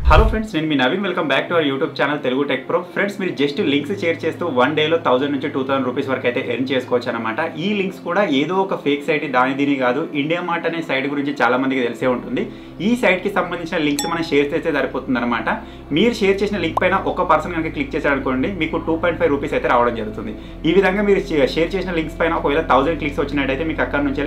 Hello friends, నేను మీ Naveen. Welcome back to our YouTube channel Telugu tech pro. Friends, మీరు just links share చేస్తూ 1 డేలో 1000 నుంచి 2000 రూపీస్ వరకు అయితే ఎర్న్ చేసుకోవచ్చు అనమాట. ఈ లింక్స్ కూడా ఏదో ఒక ఫేక్ సైట్ దీని కాదు. ఇండియా మార్ట్ అనే సైట్ గురించి చాలా మందికి తెలిసే ఉంటుంది. ఈ సైట్కి సంబంధించిన లింక్స్ మనం షేర్ చేస్తే సరిపోతుంది అనమాట. మీరు షేర్ చేసిన లింక్ పైన ఒక పర్సన్ కనుక క్లిక్ చేశారనుకోండి, మీకు 2.5 రూపీస్ అయితే రావడం జరుగుతుంది. ఈ విధంగా మీరు షేర్ చేసిన లింక్స్ పైన ఒకవేళ 1000 క్లిక్స్ వచ్చినట్టయితే మీకు అక్కడ నుంచి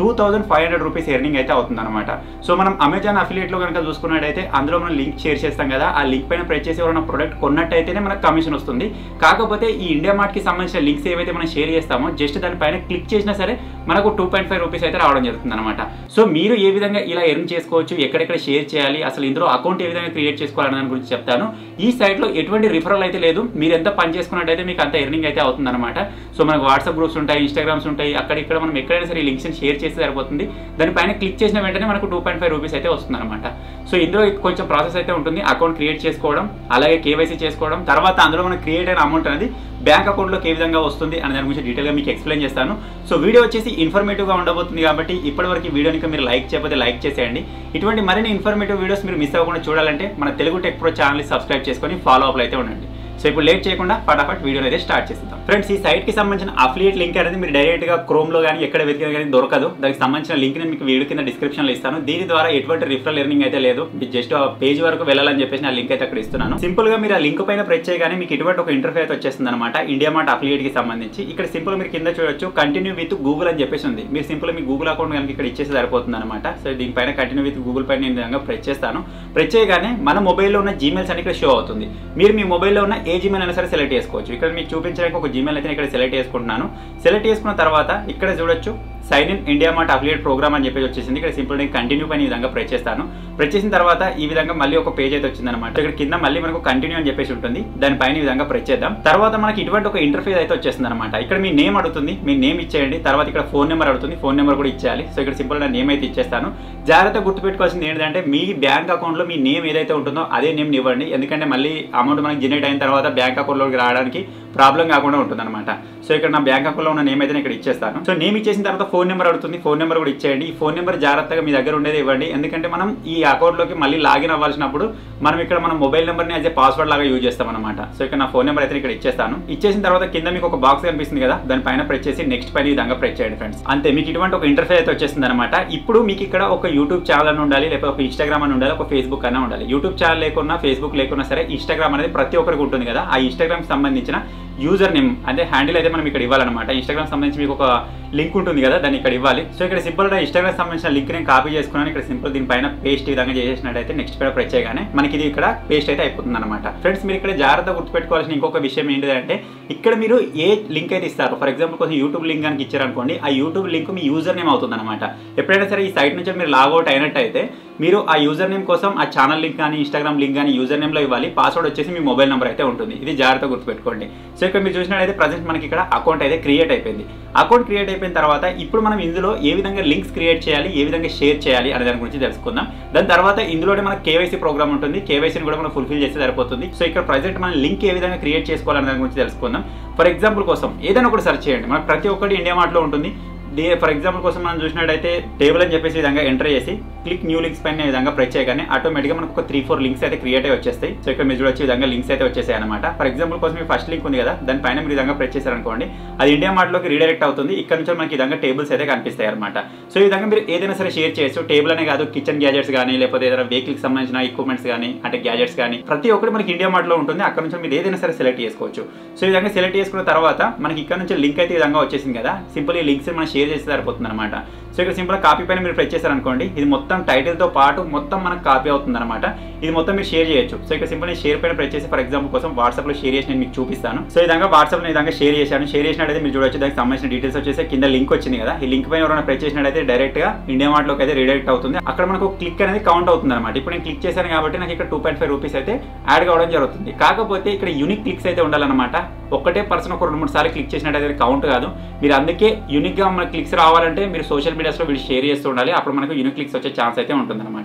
2500 రూపీస్ ఎర్నింగ్ అయితే అవుతుంది అనమాట. సో మనం అమెజాన్ అఫిలియేట్లో కనుక చూసుకున్నట్టయితే అందులో మనం లింక్ షేర్ చేస్తాం కదా, ఆ లింక్ పైన ప్రెస్ చేసి ఎవరైనా ప్రొడక్ట్ కొన్నట్టయితేనే మనకు కమిషన్ వస్తుంది. కాకపోతే ఈ ఇండియా మార్ట్కి సంబంధించిన లింక్స్ ఏవైతే మనం షేర్ చేస్తామో జస్ట్ దానిపైన క్లిక్ చేసినా సరే మనకు 2.5 రూపీస్ అయితే రావడం జరుగుతుంది అనమాట. సో మీరు ఏ విధంగా ఇలా ఎర్న్ చేసుకోవచ్చు, ఎక్కడెక్కడ షేర్ చేయాలి, అసలు ఇందులో అకౌంట్ ఏ విధంగా క్రియేట్ చేసుకోవాలనే దాని గురించి చెప్తాను. ఈ సైట్లో ఎటువంటి రిఫరల్ అయితే లేదు. మీరు ఎంత పని చేసుకున్నట్టయితే మీకు అంత ఎర్నింగ్ అయితే అవుతుంది అనమాట. సో మనకు వాట్సాప్ గ్రూప్స్ ఉంటాయి, ఇన్స్టాగ్రామ్స్ ఉంటాయి, అక్కడ మనం ఎక్కడైనా సరే ఈ లింక్స్ షేర్ చేస్తే సరిపోతుంది. దానిపైన క్లిక్ చేసిన వెంటనే మనకు 2.5 రూపీస్ అయితే వస్తుంది అనమాట. సో ఇందులో కొంచెం ప్రాసెస్ అయితే ఉంటుంది. అకౌంట్ క్రియేట్ చేసుకోవడం, అలాగే కేవైసీ చేసుకోవడం, తర్వాత అందులో మనకు క్రియేట్ అయిన అమౌంట్ అనేది బ్యాంక్ అకౌంట్లోకి ఏ విధంగా వస్తుంది అనే దాని గురించి డీటెయిల్గా మీకు ఎక్స్ప్లెయిన్ చేస్తాను. సో వీడియో వచ్చేసి ఇన్ఫర్మేటివ్గా ఉండబోతుంది కాబట్టి ఇప్పటివరకు ఈ వీడియోని మీరు లైక్ చేయకపోతే లైక్ చేసేయండి. ఇటువంటి మరిన్ని ఇన్ఫర్మేటివ్ వీడియోస్ మీరు మిస్ అవ్వకుండా చూడాలంటే మన తెలుగు టెక్ ప్రో ఛానల్ని సబ్స్క్రైబ్ చేసుకొని ఫాలో అప్లో అయితే ఉండండి. సో ఇప్పుడు లేట్ చేయకుండా ఫటాఫట్ వీడియో అయితే స్టార్ట్ చేస్తాం. ఫ్రెండ్స్, ఈ సైట్కి సంబంధించిన అఫిలియేట్ లింక్ అనేది మీరు డైరెక్ట్గా క్రోమ్లో కానీ ఎక్కడ వెతికినా కానీ దొరకదు. దానికి సంబంధించిన లింక్ నేను మీకు వీడియో కింద డిస్క్రిప్షన్లో ఇస్తాను. దీని ద్వారా ఎటువంటి రిఫరల్ ఎర్నింగ్ అయితే లేదు. జస్ట్ ఆ పేజ్ వరకు వెళ్ళాలని చెప్పేసి ఆ లింక్ అయితే అక్కడ ఇస్తున్నాను. సింపుల్గా మీరు ఆ లింక్ పైన ప్రెస్ చేయగానే మీకు ఇటువంటి ఒక ఇంటర్ఫేస్ అయితే వచ్చేస్తుంది అనమాట. ఇండియా మార్ట్ అఫిలియేట్కి సంబంధించి ఇక్కడ సింపుల్ మీరు కింద చూడొచ్చు కంటిన్యూ విత్ గూగుల్ అని చెప్పేసి ఉంది. మీరు సింపుల్ మీ గూగుల్ అకౌంట్ కనుక ఇక్కడ ఇచ్చేసి సరిపోతుంది అనమాట. సో దీనిపైన కంటిన్యూ విత్ గూగుల్ పైన నేను విధంగా ప్రెస్ చేస్తాను. ప్రెస్ చేయగానే మన మొబైల్లో ఉన్న జీమెయిల్స్ అని ఇక్కడ షో అవుతుంది. మీరు మీ మొబైల్లో ఉన్న ఏ జీమెయిల్ అయినా సరే సెలెక్ట్ చేసుకోవచ్చు. ఇక్కడ మీకు చూపించడానికి ఒక జీమెయిల్ అయితే ఇక్కడ సెలెక్ట్ చేసుకుంటున్నాను. సెలెక్ట్ చేసుకున్న తర్వాత ఇక్కడ చూడొచ్చు sign in India Mart affiliate program అని చెప్పేసి వచ్చేసింది. ఇక్కడ సింపుల్ నేను కంటిన్యూ పైన ఈ విధంగా ప్రెస్ చేస్తాను. ప్రెస్ చేసిన తర్వాత ఈ విధంగా మళ్ళీ ఒక పేజ్ అయితే వచ్చింది అనమాట. ఇక్కడ కింద మళ్ళీ మనకు కంటిన్యూ అని చెప్పేసి ఉంటుంది. దానిపైన ఈ విధంగా ప్రెస్ చేద్దాం. తర్వాత మనకి ఇటువంటి ఒక ఇంటర్ఫేస్ అయితే వచ్చేస్తుంది అనమాట. ఇక్కడ మీ నేమ్ అడుగుతుంది, మీ నేమ్ ఇచ్చేయండి. తర్వాత ఇక్కడ ఫోన్ నెంబర్ అడుగుతుంది, ఫోన్ నెంబర్ కూడా ఇచ్చేయాలి. సో ఇక్కడ సింపుల్ నా నేమ్ అయితే ఇచ్చేస్తాను. జాగ్రత్తగా గుర్తుపెట్టుకోవాల్సింది ఏంటంటే మీ బ్యాంక్ అకౌంట్లో మీ నేమ్ ఏదైతే ఉంటుందో అదే నేమ్ ఇవ్వండి. ఎందుకంటే మళ్ళీ అమౌంట్ మనకి జనరేట్ అయిన తర్వాత బ్యాంక్ అకౌంట్లోకి రావడానికి ప్రాబ్లం కాకుండా ఉంటుంది అనమాట. సో ఇక్కడ నా బ్యాంక్ అకౌంట్లో ఉన్న నేమ్ అయితే ఇక్కడ ఇచ్చేస్తాను. సో నేమ్ ఇచ్చేసిన తర్వాత ఫోన్ నెంబర్ అడుగుతుంది, ఫోన్ నెంబర్ కూడా ఇచ్చేయండి. ఈ ఫోన్ నెంబర్ జాగ్రత్తగా మీ దగ్గర ఉండేది ఇవ్వండి. ఎందుకంటే మనం ఈ అకౌంట్లోకి మళ్ళీ లాగిన్ అవ్వాల్సినప్పుడు మనం ఇక్కడ మన మొబైల్ నెంబర్ని యాజ్ ఏ పాస్వర్డ్ లాగా యూజ్ చేస్తాం అనమాట. సో ఇక్కడ నా ఫోన్ నెంబర్ అయితే ఇక్కడ ఇచ్చేస్తాను. ఇచ్చేసిన తర్వాత కింద మీకు ఒక బాక్స్ కనిపిస్తుంది కదా, దానిపైన ప్రెస్ చేసి నెక్స్ట్ పైన ఈ విధంగా ప్రెస్ చేయండి ఫ్రెండ్స్. అంతే, మీకు ఇటువంటి ఒక ఇంటర్ఫేస్ అయితే వచ్చేస్తుంది అనమాట. ఇప్పుడు మీకు ఇక్కడ ఒక యూట్యూబ్ ఛానల్ అని ఉండాలి, లేకపోతే ఒక ఇన్స్టాగ్రామ్ అని ఉండాలి, ఒక ఫేస్బుక్ అనే ఉండాలి. యూట్యూబ్ ఛానల్ లేకున్నా ఫేస్బుక్ లేకున్నా సరే ఇన్స్టాగ్రామ్ అనేది ప్రతి ఒక్కరికి ఉంటుంది కదా. ఆ ఇన్స్టాగ్రామ్ సంబంధించిన యూజర్ నేమ్ అంటే హ్యాండిల్ అయితే మనం ఇక్కడ ఇవ్వాలన్నమాట. ఇన్స్టాగ్రామ్ సంబంధించి మీకు ఒక లింక్ ఉంటుంది కదా, దాన్ని ఇక్కడ ఇవ్వాలి. సో ఇక్కడ సింపుల్గా ఇన్స్టాగ్రామ్ సంబంధించిన లింక్ నేను కాపీ చేసుకున్నాను. ఇక్కడ సింపుల్ దీనిపైన పేస్ట్ ఈ విధంగా చేసినట్టయితే నెక్స్ట్ పైన ప్రెస్ చేయగానే మనకి ఇది ఇక్కడ పేస్ట్ అయితే అయిపోతుంది అనమాట. ఫ్రెండ్స్, మీరు ఇక్కడ జాగ్రత్తగా గుర్తుపెట్టుకోవాల్సిన ఇంకొక విషయం ఏంటంటే ఇక్కడ మీరు ఏ లింక్ అయితే ఇస్తారు, ఫర్ ఎగ్జాంపుల్ కోసం యూట్యూబ్ లింక్ కనుక ఇచ్చారనుకోండి, ఆ యూట్యూబ్ లింక్ మీ యూజర్ నేమ్ అవుతుంది అనమాట. ఎప్పుడైనా సరే ఈ సైట్ నుంచి మీరు లాగౌట్ అయినట్టయితే మీరు ఆ యూజర్ నేమ్ కోసం ఆ ఛానల్ లింక్ కానీ ఇన్స్టాగ్రామ్ లింక్ కానీ యూజర్ నేమ్లో ఇవ్వాలి. పాస్వర్డ్ వచ్చేసి మీ మొబైల్ నెంబర్ అయితే ఉంటుంది. ఇది జాగ్రత్తగా గుర్తుపెట్టుకోండి. సో ఇక్కడ మీరు చూసినట్టయితే ప్రజెంట్ మనకి ఇక్కడ అకౌంట్ అయితే క్రియేట్ అయిపోయింది. అకౌంట్ క్రియేట్ అయిపోయిన తర్వాత ఇప్పుడు మనం ఇందులో ఏ విధంగా లింక్స్ క్రియేట్ చేయాలి, ఏ విధంగా షేర్ చేయాలి అనే దాని గురించి తెలుసుకుందాం. దాని తర్వాత ఇందులోనే మనకు కేవైసీ ప్రోగ్రామ్ ఉంటుంది. కేవైసీని కూడా మనం ఫుల్ఫిల్ చేస్తే సరిపోతుంది. సో ఇక్కడ ప్రజెంట్ మనం లింక్ ఏ విధంగా క్రియేట్ చేసుకోవాలనే దాని గురించి తెలుసుకుందాం. ఫర్ ఎగ్జాంపుల్ కోసం ఏదైనా ఒకటి సెర్చ్ చేయండి. మనకు ప్రతి ఒక్కటి ఇండియా మార్ట్లో ఉంటుంది. ఫర్ ఎగ్జాంపుల్ కోసం మనం చూసినట్టయితే టేబుల్ అని చెప్పేసి విధంగా ఎంటర్ చేసి క్లిక్ న్యూ లింక్స్ పైన విధంగా ప్రెస్ చేయగానే ఆటోమేటిక్గా మనకు ఒక 3-4 లింక్స్ అయితే క్రియేట్ అయి వచ్చేస్తాయి. సో ఇక్కడ మీరు చూడొచ్చు విధంగా లింక్స్ అయితే వచ్చేసాయి అనమాట. ఫర్ ఎగ్జాంపుల్ కోసం మీ ఫస్ట్ లింక్ ఉంది కదా, దానిపైన మీరు విధంగా ప్రెస్ చేశారనుకోండి, అది ఇండియా మార్ట్లోకి రీడైరెక్ట్ అవుతుంది. ఇక్కడ నుంచి మనకి విధంగా టేబుల్స్ అయితే కనిపిస్తాయి అనమాట. సో ఈ విధంగా మీరు ఏదైనా సరే షేర్ చేయొచ్చు. టేబుల్ అనే కాదు, కిచెన్ గ్యాజెట్స్ కానీ లేకపోతే ఏదైనా వెహికల్కి సంబంధించిన ఎక్విప్మెంట్స్ కానీ అంటే గ్యాజెట్స్ కానీ ప్రతి ఒక్కటి మనకి ఇండియా మార్ట్లో ఉంటుంది. అక్కడ నుంచి మీరు ఏదైనా సరే సెలెక్ట్ చేసుకోవచ్చు. సో ఈ విధంగా సెలెక్ట్ చేసుకున్న తర్వాత మనకి ఇక్కడ నుంచి లింక్ అయితే ఈ విధంగా వచ్చేసింది కదా. సింపుల్ ఈ లింక్స్ మనం షేర్ చేస్తే సరిపోతుంది అనమాట. సో ఇక్కడ సింపుల్ కాపీ పైన మీరు ప్రెస్ చేశారనుకోండి, ఇది మొత్తం టైటిల్తో పాటు మొత్తం మనకు కాపీ అవుతుంది అనమాట. ఇది మొత్తం మీరు షేర్ చేయొచ్చు. సో ఇక్కడ సింపుల్ షేర్ పైన ప్రెస్ చేసి ఫర్ ఎగ్జాంపుల్ కోసం వాట్సాప్లో షేర్ చేసి నేను మీకు చూపిస్తాను. సో ఈ విధంగా వాట్సాప్లో ఈ విధంగా షేర్ చేశాను. షేర్ చేసినట్టయితే మీరు చూడొచ్చు దానికి సంబంధించిన డీటెయిల్స్ వచ్చేసి కింద లింక్ వచ్చింది కదా. ఈ లింక్ పైన ఎవరైనా ప్రెస్ చేసినట్టయితే డైరెక్ట్గా ఇండియా మార్ట్లోకి అయితే రీడైరెక్ట్ అవుతుంది. అక్కడ మనకు క్లిక్ అనేది కౌంట్ అవుతుంది అనమాట. ఇప్పుడు నేను క్లిక్ చేశాను కాబట్టి నాకు ఇక్కడ 2.5 రూపీస్ అయితే యాడ్ కావడం జరుగుతుంది. కాకపోతే ఇక్కడ యూనిక్ క్లిక్స్ అయితే ఉండాలన్నమాట. ఒక్కటే పర్సన్ ఒక 2-3 సార్లు క్లిక్ చేసినట్టయితే కౌంట్ కాదు. మీరు అందుకే యూనిక్గా మన క్లిక్స్ రావాలంటే మీరు సోషల్ మీడియాస్లో వీళ్ళు షేర్ చేస్తూ ఉండాలి. అప్పుడు మనకు యూనిక్ క్లిక్స్ వచ్చే ఛాన్స్ అయితే ఉంటుంది అనమాట.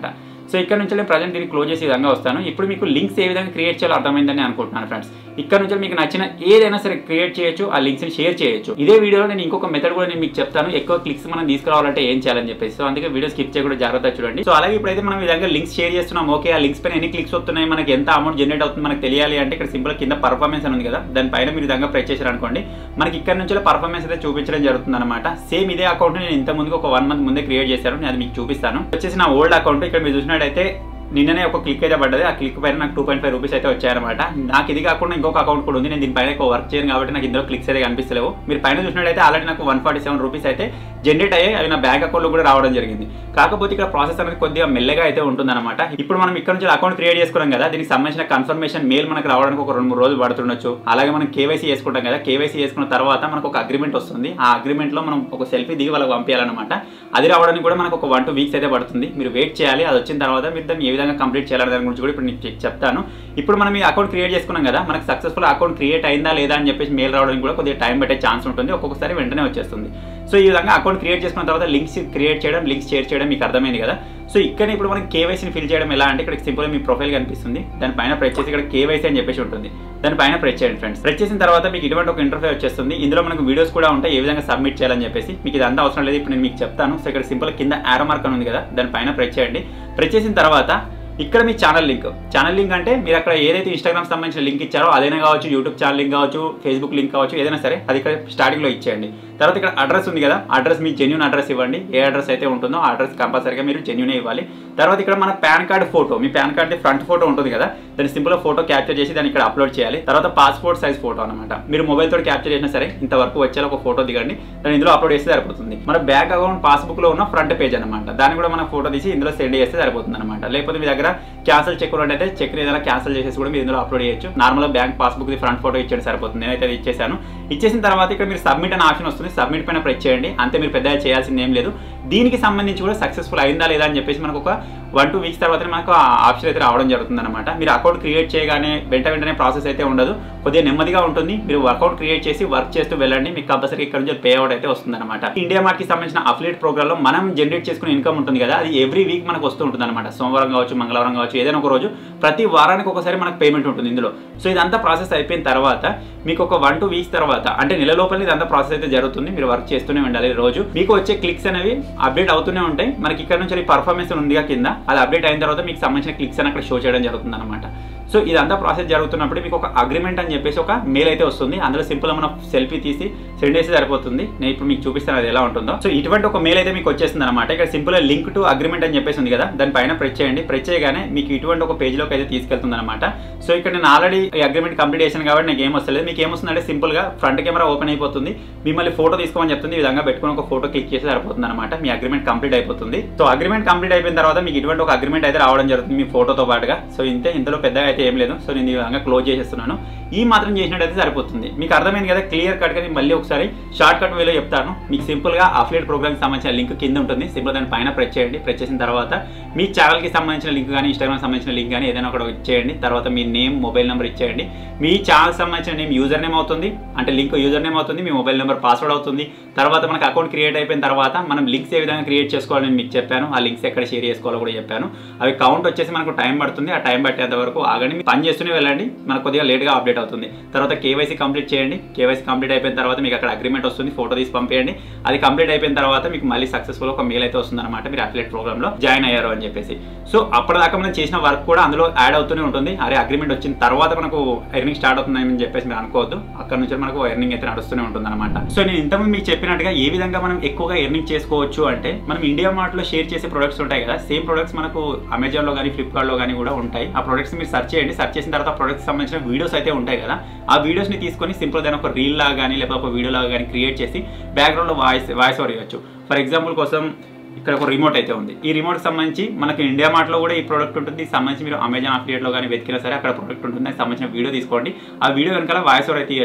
సో ఇక్కడ నుంచి నేను ప్రజెంట్ దీన్ని క్లోజ్ చేసే విధంగా వస్తాను. ఇప్పుడు మీకు లింక్స్ ఏ విధంగా క్రియేట్ చేయాలో అర్థమైందని అనుకుంటున్నాను ఫ్రెండ్స్. ఇక్కడ నుంచి మీకు నచ్చిన ఏదైనా సరే క్రియేట్ చేయొచ్చు, ఆ లింక్స్ని షేర్ చేయొచ్చు. ఇదే వీడియోలో నేను ఇంకొక మెథడ్ కూడా నేను మీకు చెప్తాను, ఎక్కువ క్లిక్స్ మనం తీసుకురావాలంటే ఏం చేయాలని చెప్పేసి. సో అందుకే వీడియో స్కిప్ చేయకుండా జాగ్రత్తగా చూడండి. సో అలాగే ఇప్పుడైతే మనం ఈ విధంగా లింక్స్ షేర్ చేస్తున్నాం. ఓకే, ఆ లింక్స్ పైన ఎన్ని క్లిక్స్ వస్తున్నాయి, మనకి ఎంత అమౌంట్ జనరేట్ అవుతుంది మనకు తెలియాలి అంటే ఇక్కడ సింపుల్ కింద పర్ఫార్మెన్స్ అని ఉంది కదా, దానిపైన మీరు విధంగా ప్రెస్ చేశారు అనుకోండి, మనకి ఇక్కడ నుంచి పర్ఫార్మెన్స్ అయితే చూపించడం జరుగుతుంది అనమాట. సేమ్ ఇదే అకౌంట్ నేను ఇంత ముందుకు ఒక 1 మంత్ ముందే క్రియేట్ చేశాను, నేను అది మీకు చూపిస్తాను. వచ్చేసి నా ఓల్డ్ అకౌంట్. ఇక్కడ మీరు చూసినట్టయితే నిన్ననే ఒక క్లిక్ అయితే పడ్డది. ఆ క్లిక్ పైన నాకు 2.5 రూపీస్ అయితే వచ్చాయన్నమాట. నాకు ఇది కాకుండా ఇంకొక అకౌంట్ కూడా ఉంది, నేను దీనిపైన ఎక్కువ వర్క్ చేయను కాబట్టి నాకు ఇందులో క్లిక్స్ అయితే కనిపిస్తలేవు. మీరు పైన చూసినట్టయితే ఆల్రెడీ నాకు 147 రూపీస్ అయితే జనరేట్ అయ్యాయి, అవి నా బ్యాంక్ అకౌంట్లో కూడా రావడం జరిగింది. కాకపోతే ఇక్కడ ప్రాసెస్ అనేది కొద్దిగా మెల్లగా అయితే ఉంటుందన్నమాట. ఇప్పుడు మనం ఇక్కడ నుంచి అకౌంట్ క్రియేట్ చేసుకున్నాం కదా, దీనికి సంబంధించిన కన్ఫర్మేషన్ మెయిల్ మనకు రావడానికి ఒక 2-3 రోజులు పడుతుండొచ్చు. అలాగే మనం కేవైసీ చేసుకుంటాం కదా, కేవైసీ చేసుకున్న తర్వాత మనకు ఒక అగ్రిమెంట్ వస్తుంది. ఆ అగ్రిమెంట్లో మనం ఒక సెల్ఫీ దిగి వాళ్ళకి పంపించాలన్నమాట. అది రావడానికి కూడా మనకు ఒక 1-2 వీక్స్ అయితే పడుతుంది. మీరు వెయిట్ చేయాలి. అది వచ్చిన తర్వాత మీరు దాన్ని ఏ విధంగా కంప్లీట్ చేయాలి దాని గురించి కూడా ఇప్పుడు నేను చెప్తాను. ఇప్పుడు మనం ఈ అకౌంట్ క్రియేట్ చేసుకున్నాం కదా, మనకు సక్సెస్ఫుల్ అకౌంట్ క్రియేట్ అయిందా లేదా అని చెప్పేసి మెయిల్ రావడానికి కూడా కొద్దిగా టైం పట్టే ఛాన్స్ ఉంటుంది, ఒక్కొక్కసారి వెంటనే వచ్చేస్తుంది. సో ఈ విధంగా అకౌంట్ క్రియేట్ చేసుకున్న తర్వాత లింక్స్ క్రియేట్ చేయడం, లింక్స్ షేర్ చేయడం మీకు అర్థమైంది కదా. సో ఇక్కడ ఇప్పుడు మనం కేవైసీని ఫిల్ చేయడం ఎలా అంటే ఇక్కడ సింపుల్గా మీ ప్రొఫైల్ కనిపిస్తుంది, దానిపైన ప్రెస్ చేసి ఇక్కడ కేవైసీ అని చెప్పేసి ఉంటుంది, దానిపైన ప్రెస్ చేయండి ఫ్రెండ్స్. ప్రెస్ చేసిన తర్వాత మీకు ఇటువంటి ఒక ఇంటర్ఫేస్ వచ్చేస్తుంది. ఇందులో మనకు వీడియోస్ కూడా ఉంటాయి ఏ విధంగా సబ్మిట్ చేయాలని చెప్పేసి. మీకు ఇదంతా అవసరం లేదు, ఇప్పుడు నేను మీకు చెప్తాను. సో ఇక్కడ సింపుల్ కింద యారో మార్క్ అని ఉంది కదా, దానిపైన ప్రెస్ చేయండి. ప్రెస్ చేసిన తర్వాత ఇక్కడ మీ ఛానల్ లింక్ అంటే మీరు అక్కడ ఏదైతే ఇన్స్టాగ్రామ్ సంబంధించిన లింక్ ఇచ్చారో అదైనా కావచ్చు, యూట్యూబ్ ఛానల్ లింక్ కావచ్చు, ఫేస్బుక్ లింక్ కావచ్చు, ఏదైనా సరే అది ఇక్కడ స్టార్టింగ్లో ఇచ్చేయండి. తర్వాత ఇక్కడ అడ్రస్ ఉంది కదా, అడ్రస్ మీ జెన్యూన్ అడ్రస్ ఇవ్వండి. ఏ అడ్రస్ అయితే ఉంటుందో ఆ అడ్రస్ కంపల్సరీగా మీరు జెన్యూనే ఇవ్వాలి. తర్వాత ఇక్కడ మన పాన్ కార్డ్ ఫోటో, మీ పాన్ కార్డ్ ఫ్రంట్ ఫోటో ఉంటుంది కదా, దాన్ని సింపుల్గా ఫోటో క్యాప్చర్ చేసి దాన్ని ఇక్కడ అప్లోడ్ చేయాలి. తర్వాత పాస్పోర్ట్ సైజ్ ఫోటో అనమాట, మీరు మొబైల్ తోటి క్యాప్చర్ చేసినా సరే ఇంతవరకు వచ్చేలా ఒక ఫోటో దిగండి, దాన్ని ఇందులో అప్లోడ్ చేస్తే సరిపోతుంది. మన బ్యాంక్ అకౌంట్ పాస్బుక్లో ఉన్న ఫ్రంట్ పేజ్ అనమాట, దాన్ని కూడా మనం ఫోటో తీసి ఇందులో సెండ్ చేస్తే సరిపోతుంది అనమాట. లేకపోతే మీ దగ్గర క్యాన్సల్ చెక్ అయితే చెక్ ఏదైనా క్యాన్సల్ చేసేసి కూడా మీరు ఇందులో అప్లోడ్ చేయొచ్చు. నార్మల్గా బ్యాంక్ పాస్బుక్ ఫ్రంట్ ఫోటో ఇచ్చేది సరిపోతుంది. నేనైతే అది ఇచ్చేసాను. ఇచ్చేసిన తర్వాత ఇక్కడ మీరు సబ్మిట్ అనే ఆప్షన్ వస్తుంది, సబ్మిట్ పైన ప్రెస్ చేయండి. అంతే, మీరు పెద్దగా చేయాల్సింది ఏం లేదు. దీనికి సంబంధించి కూడా సక్సెస్ఫుల్ అయిందా లేదా అని చెప్పేసి మనకు ఒక 1-2 వీక్స్ తర్వాత మనకు ఆ ఆప్షన్ అయితే రావడం జరుగుతుంది అనమాట. మీరు అకౌంట్ క్రియేట్ చేయగానే వెంటనే ప్రాసెస్ అయితే ఉండదు, కొద్దిగా నెమ్మదిగా ఉంటుంది. మీరు అకౌంట్ క్రియేట్ చేసి వర్క్ చేస్తూ వెళ్ళండి, మీకు కంపల్సరీ ఇక్కడ నుంచి పే అవుట్ అయితే వస్తుంది అనమాట. ఇండియా మార్ట్ కి సంబంధించిన అఫిలియేట్ ప్రోగ్రామ్ లో మనం జనరేట్ చేసుకునే ఇన్కమ్ ఉంటుంది కదా, అది ఎవ్రీ వీక్ మనకు వస్తూ ఉంటుంది అనమాట. సోమవారం కావచ్చు, మంగళవారం కావచ్చు, ఏదైనా ఒక రోజు, ప్రతి వారానికి ఒకసారి మనకు పేమెంట్ ఉంటుంది ఇందులో. సో ఇదంతా ప్రాసెస్ అయిపోయిన తర్వాత మీకు ఒక 1-2 వీక్స్ తర్వాత, అంటే నెల లోపల ఇదంతా ప్రాసెస్ అయితే జరుగుతుంది. మీరు వర్క్ చేస్తూనే ఉండాలి. రోజు మీకు వచ్చే క్లిక్స్ అనేవి అప్డేట్ అవుతూనే ఉంటాయి. మనకి ఇక్కడ నుంచి పర్ఫార్మెన్స్ ఉందిగా కింద, అది అప్డేట్ అయిన తర్వాత మీకు సంబంధించిన క్లిక్స్ అని అక్కడ షో చేయడం జరుగుతుంది అనమాట. సో ఇదంతా ప్రాసెస్ జరుగుతున్నప్పుడు మీకు ఒక అగ్రిమెంట్ అని చెప్పేసి ఒక మెయిల్ అయితే వస్తుంది. అందులో సింపుల్ మనం సెల్ఫీ తీసి సెండ్ చేసి సరిపోతుంది. నేను ఇప్పుడు మీకు చూపిస్తాను అది ఎలా ఉంటుందో. సో ఇటువంటి ఒక మెయిల్ అయితే మీకు వచ్చేస్తుంది అనమాట. ఇక్కడ సింపుల్ లింక్ టు అగ్రిమెంట్ అని చెప్పేసి ఉంది కదా, దానిపైన ప్రెస్ చేయండి. ప్రెస్ చేయగానే మీకు ఇటువంటి ఒక పేజ్ లోకి అయితే తీసుకెళ్తుంది అనమాట. సో ఇక్కడ నేను ఆల్రెడీ ఈ అగ్రిమెంట్ కంప్లీట్ చేశాను కాబట్టి నాకు ఏం వస్తలేదు. మీకు ఏమొస్తుందంటే సింపుల్ గా ఫ్రంట్ కెమెరా ఓపెన్ అయిపోతుంది, మిమ్మల్ని ఫోటో తీసుకోమని చెప్తుంది. ఈ విధంగా పెట్టుకుని ఒక ఫోటో క్లిక్ చేసి సరిపోతుంది అనమాట. మీ అగ్రిమెంట్ కంప్లీట్ అయిపోతుంది. సో అగ్రిమెంట్ కంప్లీట్ అయిపోయిన తర్వాత మీకు ఇటువంటి ఒక అగ్రిమెంట్ అయితే రావడం జరుగుతుంది మీ ఫోటోతో పాటుగా. సో ఇంతే, ఇందులో పెద్దగా అయితే ఏం లేదు. సో నేను ఈ విధంగా క్లోజ్ చేసేస్తున్నాను. ఈ మాత్రం చేసినట్టయితే సరిపోతుంది. మీకు అర్థమైంది కదా, క్లియర్ కట్ గా. మళ్ళీ ఒకసారి షార్ట్ కట్ వేలో చెప్తాను. మీకు సింపుల్ గా అఫిలియేట్ ప్రోగ్రామ్ కి సంబంధించిన లింక్ కింద ఉంటుంది. సింపుల్ దాని పైన ప్రెస్ చేయండి. ప్రెస్ చేసిన తర్వాత మీ ఛానల్ కి సంబంధించిన లింక్ కానీ, ఇన్స్టాగ్రామ్ సంబంధించిన లింక్ కానీ ఏదైనా ఒకటి ఇచ్చేయండి. తర్వాత మీ నేమ్, మొబైల్ నెంబర్ ఇచ్చేయండి. మీ ఛానల్ సంబంధించిన నేమ్ యూజర్ నేమ్ అవుతుంది, అంటే లింక్ యూజర్ నేమ్ అవుతుంది. మీ మొబైల్ నెంబర్ పాస్వర్డ్ అవుతుంది. తర్వాత మనకు అకౌంట్ క్రియేట్ అయిపోయిన తర్వాత మనం లింక్స్ ఏ విధంగా క్రియేట్ చేసుకోవాలని మీకు చెప్పాను. ఆ లింక్స్ ఎక్కడ షేర్ చేసుకోవాలో కూడా చెప్పాను. అవి కౌంట్ వచ్చేసి మనకు టైం పడుతుంది. ఆ టైం పట్టేంత వరకు ఆగండి, పని చేస్తూనే వెళ్ళండి. మనకు కొద్దిగా లేట్గా అప్డేట్ అవుతుంది. తర్వాత కేవైసీ కంప్లీట్ చేయండి. కేవైసీ కంప్లీట్ అయిపోయిన తర్వాత మీకు అక్కడ అగ్రిమెంట్ వస్తుంది, ఫోటో తీసి పంపేయండి. అది కంప్లీట్ అయిపోయిన తర్వాత మీకు మళ్ళీ సక్సెస్ఫుల్ ఒక మెయిల్ అయితే వస్తుంది అనమాట, మీరు అఫిలియేట్ ప్రోగ్రామ్ లో జాయిన్ అయ్యారు అని చెప్పేసి. సో అప్పటిదాకా మనం చేసిన వర్క్ కూడా అందులో యాడ్ అవుతూనే ఉంటుంది. అరే అగ్రిమెంట్ వచ్చిన తర్వాత మనకు ఎర్నింగ్ స్టార్ట్ అవుతుందని చెప్పేసి మీరు అనుకోవద్దు. అక్కడ నుంచి మనకు ఎర్నింగ్ అయితే నడుస్తూనే ఉంటుంది అనమాట. సో నేను ఇంతకుముందు మీకు చెప్పినట్టుగా ఏ విధంగా మనం ఎక్కువగా ఎర్నింగ్ చేసుకోవచ్చు అంటే, మనం ఇండియా మార్ట్ లో షేర్ చేసే ప్రొడక్ట్స్ ఉంటాయి కదా, సేమ్ ప్రొడక్ట్స్ మనకు అమెజాన్ లో కానీ, ఫ్లిప్కార్ట్ లో కానీ కూడా ఉంటాయి. ఆ ప్రొడక్ట్స్ మీరు సర్చ్ చేయండి. సర్చ్ చేసిన తర్వాత ప్రొడక్ట్స్ సంబంధించిన వీడియోస్ అయితే ఉంటాయి కదా, ఆ వీడియోస్ ని తీసుకొని సింపుల్ దాని ఒక రీల్ లాగా కానీ, లేకపోతే ఒక వీడియో లాగా కానీ క్రియేట్ చేసి బ్యాక్గ్రౌండ్ లో వాయిస్ ఓవర్ ఇవ్వచ్చు. ఫర్ ఎగ్జాంపుల్ కోసం ఇక్కడ ఒక రిమోట్ అయితే ఉంది. ఈ రిమోట్ సంబంధించి మనకి ఇండియా మార్ట్ లో కూడా ఈ ప్రోడక్ట్ ఉంటుంది. సంబంధించి మీరు అమెజాన్ అఫిలియేట్ లో కానీ వెతికినా సరే అక్కడ ప్రోడక్ట్ ఉంటుంది. దానికి సంబంధించిన వీడియో తీసుకోండి. ఆ వీడియో వెనకాల వాయిస్ ఓవర్ అయితే ఇవ్వచ్చు.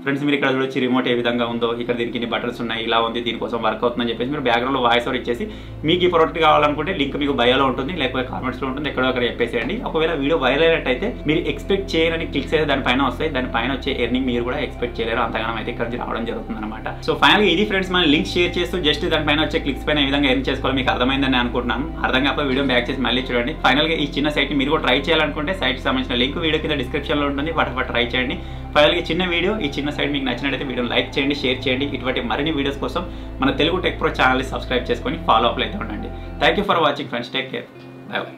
ఫ్రెండ్స్ మీరు ఇక్కడ చూడొచ్చు రిమోట్ ఏ విధంగా ఉందో, ఇక్కడ దీనికి ఇన్ని బటన్స్ ఉన్నాయి, ఇలా ఉంది, దీనికోసం వర్క్ అవుతుందని చెప్పేసి మీరు బ్యాక్గ్రౌండ్లో వాయిస్ ఓవర్ ఇచ్చేసి మీకు ఈ ప్రోడక్ట్ కావాలనుకుంటే లింక్ మీకు బయోలో ఉంటుంది, లేకపోతే కామెంట్స్లో ఉంటుంది, ఎక్కడో అక్కడ చెప్పేసేయండి. ఒకవేళ వీడియో వైరల్ అయినట్టయితే మీరు ఎక్స్పెక్ట్ చేయరని క్లిక్స్ అయితే దానిపైన వస్తాయి, దానిపైన వచ్చే ఎర్నింగ్ మీరు కూడా ఎక్స్పెక్ట్ చేయలేరు, అంతగానం అయితే ఇక్కడ రావడం జరుగుతుంది అనమాట. సో ఫైనల్గా ఇది ఫ్రెండ్స్, మన లింక్ షేర్ చేస్తూ జస్ట్ దానిపైన వచ్చే క్లిక్స్ పైన ఏ విధంగా ఎర్న్ చేసుకోవాలి మీకు అర్థమైందని అనుకుంటున్నాను. అర్థం కాకపోతే వీడియో బ్యాక్ చేసి మళ్ళీ చూడండి. ఫైనల్గా ఈ చిన్న సైట్ మీరు కూడా ట్రై చేయాలనుకుంటే సైట్కి సంబంధించిన లింక్ వీడియో కింద డిస్క్రిప్షన్లో ఉంటుంది, వాటి ట్రై చేయండి. ఫైనల్గా చిన్న వీడియో, ఈ చిన్న సైట్ మీకు నచ్చినట్లయితే వీడియో లైక్ చేయండి, షేర్ చేయండి. ఇటువంటి మరిన్ని వీడియోస్ కోసం మన తెలుగు టెక్ ప్రో ఛానల్ని సబ్స్క్రైబ్ చేసుకొని ఫాలో అప్లో అయితే ఉండండి. Thank you for watching friends, take care, bye by.